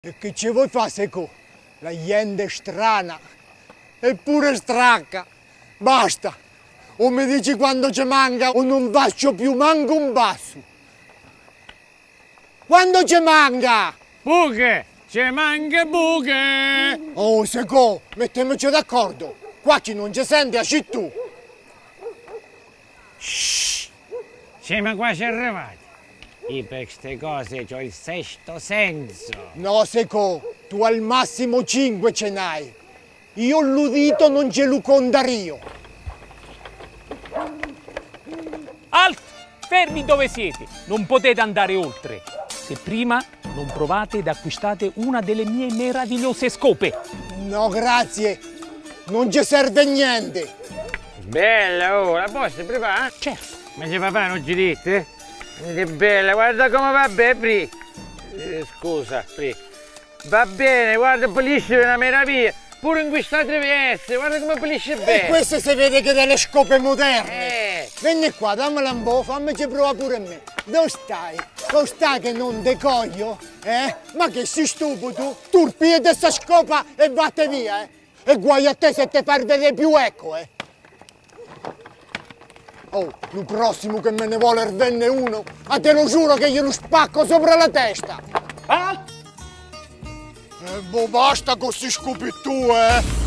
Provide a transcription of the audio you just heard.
E che ci vuoi fare, Seco? La gente è strana, eppure stracca. Basta! O mi dici quando ci manca o non faccio più manco un passo. Quando ci manca? Buche! Ci manca buche! Oh, Seco, mettiamoci d'accordo. Qua ci non ci senti, asci tu. Shhh! Siamo quasi arrivati. Io per queste cose ho il sesto senso. No, Seco, tu al massimo 5 ce n'hai. Io l'udito non ce lo contario. Alt! Fermi dove siete! Non potete andare oltre. Se prima non provate ed acquistate una delle mie meravigliose scope. No, grazie. Non ci serve niente. Bella, oh, la posso preparare? Certo. Ma ce papà non ci dite? Che bella, guarda come va bene, Pri. Scusa, Pri. Va bene, guarda, pulisce una meraviglia. Pure in questa traversa, guarda come pulisce bene. E queste si vede che delle scope moderne. Vieni qua, dammela un po', fammici provare pure a me. Dove stai? Dove stai che non decoglio? Ma che sei stupido? Tu piedi questa scopa e vatte via, E guai a te se ti far vedere più, ecco, Oh, il prossimo che me ne vuole venne uno, a te lo giuro che glielo spacco sopra la testa. Alt! Boh, basta con questi scopi tu,